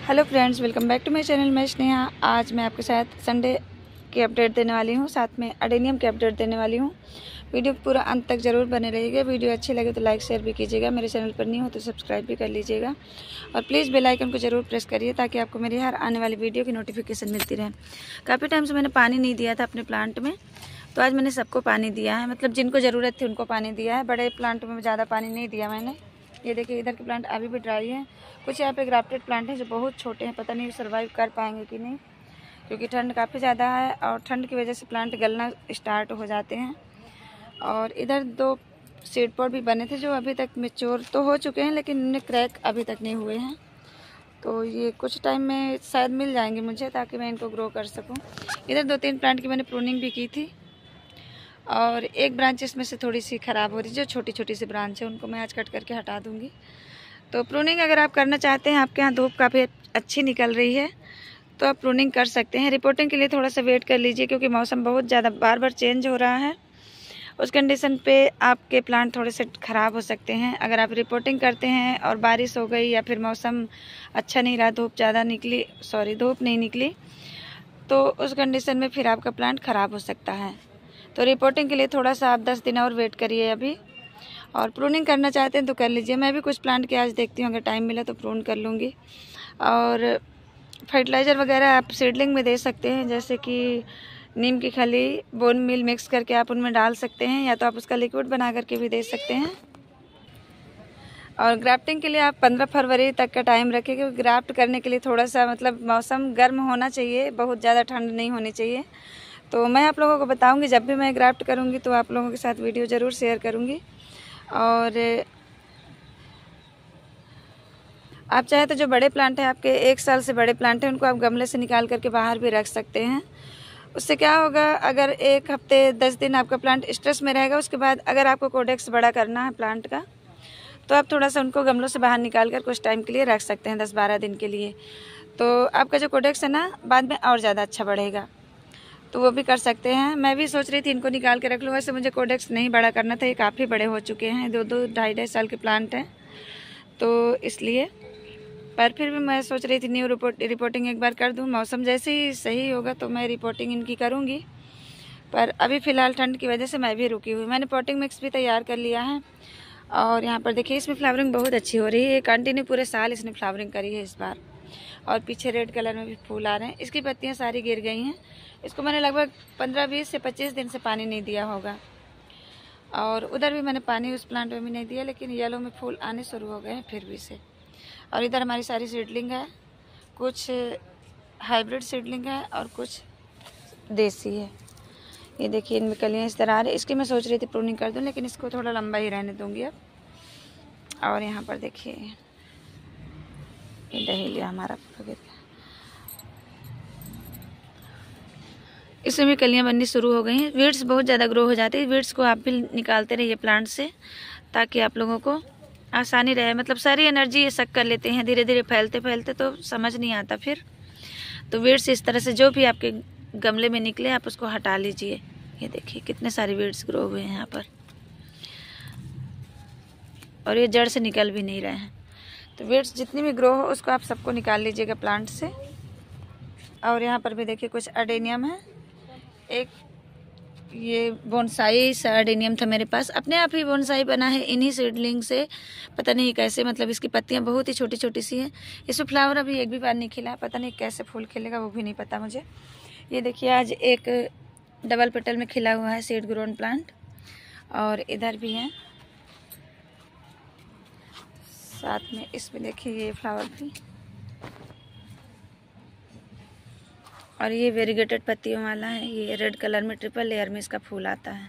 Hello friends, welcome back to my channel. मैं स्नेहा। आज मैं आपके साथ संडे की अपडेट देने वाली हूँ, साथ में अडेनियम की अपडेट देने वाली हूँ। वीडियो पूरा अंत तक ज़रूर बने रहिएगा। वीडियो अच्छी लगे तो लाइक शेयर भी कीजिएगा। मेरे चैनल पर नहीं हो तो सब्सक्राइब भी कर लीजिएगा और प्लीज़ बेल आइकन को ज़रूर प्रेस करिए ताकि आपको मेरी हर आने वाली वीडियो की नोटिफिकेशन मिलती रहे। काफ़ी टाइम से मैंने पानी नहीं दिया था अपने प्लांट में, तो आज मैंने सबको पानी दिया है। मतलब जिनको ज़रूरत थी उनको पानी दिया है। बड़े प्लांट में ज़्यादा पानी नहीं दिया मैंने। ये देखिए, इधर के प्लांट अभी भी ड्राई हैं। कुछ यहाँ पे ग्राफ्टेड प्लांट हैं जो बहुत छोटे हैं, पता नहीं सर्वाइव कर पाएंगे कि नहीं, क्योंकि ठंड काफ़ी ज़्यादा है और ठंड की वजह से प्लांट गलना स्टार्ट हो जाते हैं। और इधर 2 सीड पॉट भी बने थे जो अभी तक मैच्योर तो हो चुके हैं, लेकिन उनमें क्रैक अभी तक नहीं हुए हैं। तो ये कुछ टाइम में शायद मिल जाएंगे मुझे, ताकि मैं इनको ग्रो कर सकूँ। इधर 2-3 प्लांट की मैंने प्रूनिंग भी की थी और एक ब्रांच इसमें से थोड़ी सी ख़राब हो रही है। जो छोटी छोटी सी ब्रांच है उनको मैं आज कट करके हटा दूँगी। तो प्रूनिंग अगर आप करना चाहते हैं, आपके यहाँ धूप काफ़ी अच्छी निकल रही है, तो आप प्रूनिंग कर सकते हैं। रिपोर्टिंग के लिए थोड़ा सा वेट कर लीजिए, क्योंकि मौसम बहुत ज़्यादा बार बार चेंज हो रहा है। उस कंडीशन पे आपके प्लांट थोड़े से ख़राब हो सकते हैं। अगर आप रिपोर्टिंग करते हैं और बारिश हो गई या फिर मौसम अच्छा नहीं रहा, धूप नहीं निकली, तो उस कंडीशन में फिर आपका प्लांट ख़राब हो सकता है। तो रिपोर्टिंग के लिए थोड़ा सा आप 10 दिन और वेट करिए अभी। और प्रूनिंग करना चाहते हैं तो कर लीजिए। मैं भी कुछ प्लांट के आज देखती हूँ, अगर टाइम मिला तो प्रून कर लूँगी। और फर्टिलाइज़र वगैरह आप सीडलिंग में दे सकते हैं, जैसे कि नीम की खली, बोन मील मिक्स करके आप उनमें डाल सकते हैं, या तो आप उसका लिक्विड बना करके भी दे सकते हैं। और ग्राफ्टिंग के लिए आप 15 फरवरी तक का टाइम रखें, क्योंकि ग्राफ्ट करने के लिए थोड़ा सा मतलब मौसम गर्म होना चाहिए, बहुत ज़्यादा ठंड नहीं होनी चाहिए। तो मैं आप लोगों को बताऊंगी, जब भी मैं ग्राफ्ट करूंगी तो आप लोगों के साथ वीडियो ज़रूर शेयर करूंगी। और आप चाहे तो जो बड़े प्लांट हैं, आपके 1 साल से बड़े प्लांट हैं, उनको आप गमले से निकाल करके बाहर भी रख सकते हैं। उससे क्या होगा, अगर 1 हफ्ते 10 दिन आपका प्लांट स्ट्रेस में रहेगा, उसके बाद अगर आपको कोडेक्स बड़ा करना है प्लांट का, तो आप थोड़ा सा उनको गमलों से बाहर निकाल कर कुछ टाइम के लिए रख सकते हैं, 10-12 दिन के लिए। तो आपका जो कोडेक्स है ना, बाद में और ज़्यादा अच्छा बढ़ेगा, तो वो भी कर सकते हैं। मैं भी सोच रही थी इनको निकाल के रख लूँ। वैसे मुझे कोडेक्स नहीं बड़ा करना था, ये काफ़ी बड़े हो चुके हैं, 2-2, 2.5 साल के प्लांट हैं, तो इसलिए। पर फिर भी मैं सोच रही थी न्यू रिपोर्टिंग एक बार कर दूँ। मौसम जैसे ही सही होगा तो मैं रिपोर्टिंग इनकी करूँगी, पर अभी फ़िलहाल ठंड की वजह से मैं भी रुकी हुई। मैंने पॉटिंग मिक्स भी तैयार कर लिया है। और यहाँ पर देखिए, इसमें फ्लावरिंग बहुत अच्छी हो रही है। कंटिन्यू पूरे साल इसने फ्लावरिंग करी है इस बार। और पीछे रेड कलर में भी फूल आ रहे हैं। इसकी पत्तियाँ सारी गिर गई हैं। इसको मैंने लगभग 15-20 से 25 दिन से पानी नहीं दिया होगा। और उधर भी मैंने पानी उस प्लांट में भी नहीं दिया, लेकिन येलो में फूल आने शुरू हो गए हैं फिर भी से। और इधर हमारी सारी सीडलिंग है, कुछ हाइब्रिड सीडलिंग है और कुछ देसी है। ये देखिए, इनमें कलियाँ इस तरह आ रही है। इसकी मैं सोच रही थी प्रूनिंग कर दूं, लेकिन इसको थोड़ा लंबा ही रहने दूंगी अब। और यहाँ पर देखिए, ये डहेलिया हमारा पूरा गिर गया। इसमें भी कलियाँ बननी शुरू हो गई हैं। वीड्स बहुत ज़्यादा ग्रो हो जाती है। वीड्स को आप भी निकालते रहिए प्लांट से, ताकि आप लोगों को आसानी रहे। मतलब सारी एनर्जी ये सक कर लेते हैं, धीरे धीरे फैलते फैलते तो समझ नहीं आता फिर। तो वीड्स इस तरह से जो भी आपके गमले में निकले, आप उसको हटा लीजिए। ये देखिए कितने सारे वीड्स ग्रो हुए हैं यहाँ पर, और ये जड़ से निकल भी नहीं रहे हैं। तो वीड्स जितनी भी ग्रो हो, उसको आप सबको निकाल लीजिएगा प्लांट से। और यहाँ पर भी देखिए कुछ अडेनियम है। एक ये बोनसाई सा अडेनियम था मेरे पास, अपने आप ही बोनसाई बना है इन्हीं सीडलिंग से। पता नहीं कैसे, मतलब इसकी पत्तियाँ बहुत ही छोटी छोटी सी हैं। इसमें फ्लावर अभी एक भी बार नहीं खिला, पता नहीं कैसे फूल खिलेगा, वो भी नहीं पता मुझे। ये देखिए, आज एक डबल पेटल में खिला हुआ है सीड ग्रोन प्लांट। और इधर भी है, साथ में इसमें देखिए ये फ्लावर भी। और ये वेरीगेटेड पत्तियों वाला है। ये रेड कलर में ट्रिपल लेयर में इसका फूल आता है।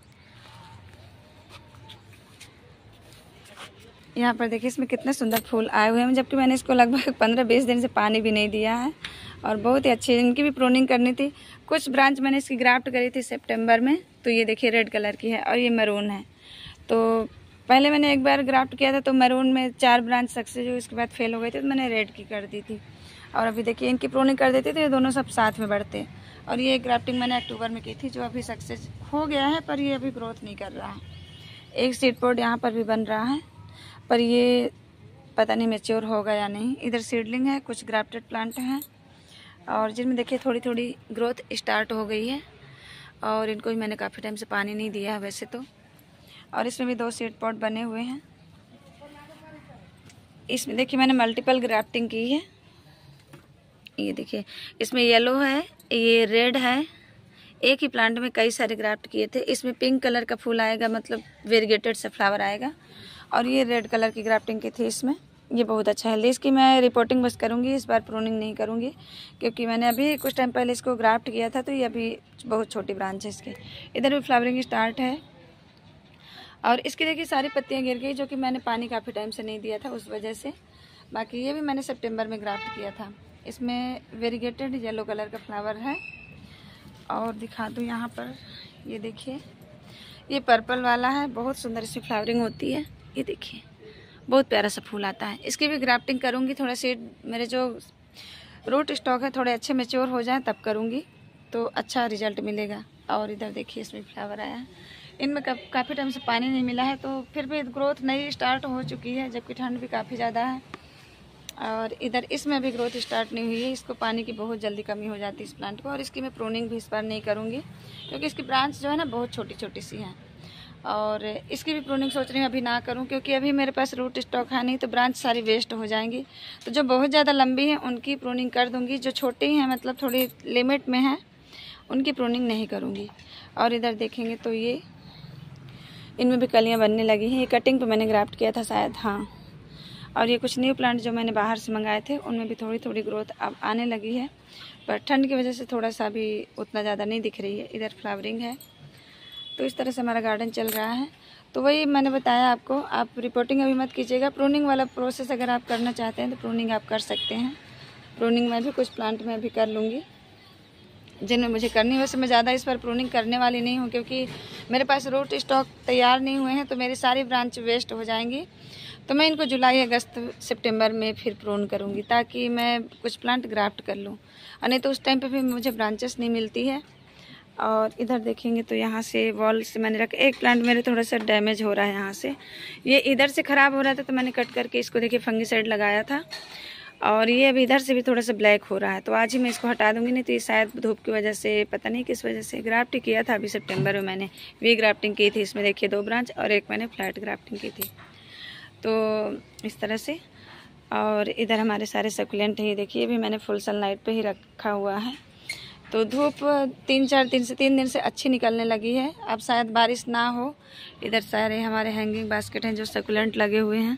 यहाँ पर देखिए, इसमें कितने सुंदर फूल आए हुए हैं, जबकि मैंने इसको लगभग 15-20 दिन से पानी भी नहीं दिया है। और बहुत ही अच्छी, इनकी भी प्रूनिंग करनी थी। कुछ ब्रांच मैंने इसकी ग्राफ्ट करी थी सितंबर में, तो ये देखिए रेड कलर की है और ये मैरून है। तो पहले मैंने एक बार ग्राफ्ट किया था, तो मैरून में 4 ब्रांच सक्सेस हुई, उसके बाद फेल हो गई थी, तो मैंने रेड की कर दी थी। और अभी देखिए, इनकी प्रूनिंग कर देती तो ये दोनों सब साथ में बढ़ते। और ये ग्राफ्टिंग मैंने अक्टूबर में की थी, जो अभी सक्सेस हो गया है, पर ये अभी ग्रोथ नहीं कर रहा है। एक सीड पॉट यहाँ पर भी बन रहा है, पर ये पता नहीं मैच्योर होगा या नहीं। इधर सीडलिंग है, कुछ ग्राफ्टेड प्लांट हैं और जिनमें देखिए थोड़ी थोड़ी ग्रोथ स्टार्ट हो गई है और इनको भी मैंने काफ़ी टाइम से पानी नहीं दिया है वैसे तो। और इसमें भी 2 सीड पॉट बने हुए हैं। इसमें देखिए मैंने मल्टीपल ग्राफ्टिंग की है। ये देखिए इसमें येलो है, ये रेड है। एक ही प्लांट में कई सारे ग्राफ्ट किए थे। इसमें पिंक कलर का फूल आएगा, मतलब वेरीगेटेड से फ्लावर आएगा। और ये रेड कलर की ग्राफ्टिंग की थी इसमें। ये बहुत अच्छा है। इसकी मैं रिपोर्टिंग बस करूँगी, इस बार प्रूनिंग नहीं करूँगी क्योंकि मैंने अभी कुछ टाइम पहले इसको ग्राफ्ट किया था, तो ये अभी बहुत छोटी ब्रांच है इसकी। इधर भी फ्लावरिंग स्टार्ट है और इसकी देखिए सारी पत्तियाँ गिर गई, जो कि मैंने पानी काफ़ी टाइम से नहीं दिया था उस वजह से। बाकी ये भी मैंने सितंबर में ग्राफ्ट किया था। इसमें वेरीगेटेड येलो कलर का फ्लावर है। और दिखा दूँ यहाँ पर, ये देखिए ये पर्पल वाला है, बहुत सुंदर इसकी फ्लावरिंग होती है। ये देखिए बहुत प्यारा सा फूल आता है। इसकी भी ग्राफ्टिंग करूँगी, थोड़ा सीड मेरे जो रूट स्टॉक है थोड़े अच्छे मैच्योर हो जाएं तब करूँगी, तो अच्छा रिजल्ट मिलेगा। और इधर देखिए इसमें फ्लावर आया है। इनमें काफ़ी टाइम से पानी नहीं मिला है, तो फिर भी ग्रोथ नई स्टार्ट हो चुकी है, जबकि ठंड भी काफ़ी ज़्यादा है। और इधर इसमें भी ग्रोथ स्टार्ट नहीं हुई है। इसको पानी की बहुत जल्दी कमी हो जाती है इस प्लांट को। और इसकी मैं प्रूनिंग भी इस बार नहीं करूँगी क्योंकि इसकी ब्रांच जो है ना बहुत छोटी छोटी सी हैं। और इसकी भी प्रूनिंग सोच रही हूँ अभी ना करूँ क्योंकि अभी मेरे पास रूट स्टॉक है नहीं, तो ब्रांच सारी वेस्ट हो जाएंगी। तो जो बहुत ज़्यादा लंबी हैं उनकी प्रूनिंग कर दूँगी, जो छोटी हैं मतलब थोड़ी लिमिट में हैं उनकी प्रूनिंग नहीं करूँगी। और इधर देखेंगे तो ये इनमें भी कलियाँ बनने लगी हैं। ये कटिंग पे मैंने ग्राफ्ट किया था शायद, हाँ। और ये कुछ न्यू प्लांट जो मैंने बाहर से मंगाए थे उनमें भी थोड़ी थोड़ी ग्रोथ अब आने लगी है, पर ठंड की वजह से थोड़ा सा भी उतना ज़्यादा नहीं दिख रही है। इधर फ्लावरिंग है। तो इस तरह से हमारा गार्डन चल रहा है। तो वही मैंने बताया आपको, आप रिपोर्टिंग अभी मत कीजिएगा। प्रूनिंग वाला प्रोसेस अगर आप करना चाहते हैं तो प्रूनिंग आप कर सकते हैं। प्रूनिंग मैं भी कुछ प्लांट में भी कर लूँगी जिनमें मुझे करनी है। वैसे मैं ज़्यादा इस पर प्रूनिंग करने वाली नहीं हूँ क्योंकि मेरे पास रूट स्टॉक तैयार नहीं हुए हैं, तो मेरी सारी ब्रांच वेस्ट हो जाएंगी। तो मैं इनको जुलाई, अगस्त, सितंबर में फिर प्रून करूँगी ताकि मैं कुछ प्लांट ग्राफ्ट कर लूँ, और नहीं तो उस टाइम पे भी मुझे ब्रांचेस नहीं मिलती है। और इधर देखेंगे तो यहाँ से वॉल से मैंने रखा, एक प्लांट मेरे थोड़ा सा डैमेज हो रहा है यहाँ से, ये इधर से ख़राब हो रहा था तो मैंने कट करके इसको देखिए फंगीसाइड लगाया था। और ये अभी इधर से भी थोड़ा सा ब्लैक हो रहा है, तो आज ही मैं इसको हटा दूँगी, नहीं तो ये शायद धूप की वजह से, पता नहीं किस वजह से। ग्राफ्ट किया था अभी सितंबर में मैंने, वी ग्राफ्टिंग की थी। इसमें देखिए 2 ब्रांच और एक मैंने फ्लैट ग्राफ्टिंग की थी। तो इस तरह से। और इधर हमारे सारे सकुलेंट हैं, ये देखिए भी मैंने फुल सनलाइट पे ही रखा हुआ है। तो धूप 3 दिन से अच्छी निकलने लगी है। अब शायद बारिश ना हो। इधर सारे हमारे हैंगिंग बास्केट हैं जो सकुलेंट लगे हुए हैं।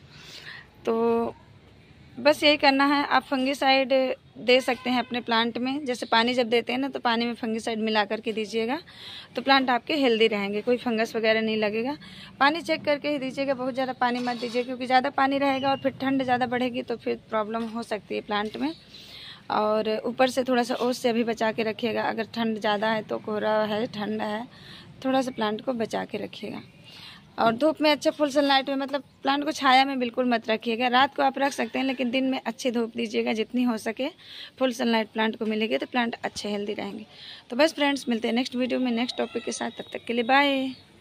तो बस यही करना है। आप फंगीसाइड दे सकते हैं अपने प्लांट में, जैसे पानी जब देते हैं ना तो पानी में फंगीसाइड मिला करके दीजिएगा, तो प्लांट आपके हेल्दी रहेंगे, कोई फंगस वगैरह नहीं लगेगा। पानी चेक करके ही दीजिएगा, बहुत ज़्यादा पानी मत दीजिए क्योंकि ज़्यादा पानी रहेगा और फिर ठंड ज़्यादा बढ़ेगी तो फिर प्रॉब्लम हो सकती है प्लांट में। और ऊपर से थोड़ा सा ओस से अभी बचा के रखिएगा, अगर ठंड ज़्यादा है तो कोहरा है, ठंड है, थोड़ा सा प्लांट को बचा के रखिएगा। और धूप में अच्छे फुल सनलाइट में, मतलब प्लांट को छाया में बिल्कुल मत रखिएगा। रात को आप रख सकते हैं लेकिन दिन में अच्छी धूप दीजिएगा, जितनी हो सके फुल सनलाइट प्लांट को मिलेगी तो प्लांट अच्छे हेल्दी रहेंगे। तो बस फ्रेंड्स, मिलते हैं नेक्स्ट वीडियो में नेक्स्ट टॉपिक के साथ। तब तक के लिए बाय।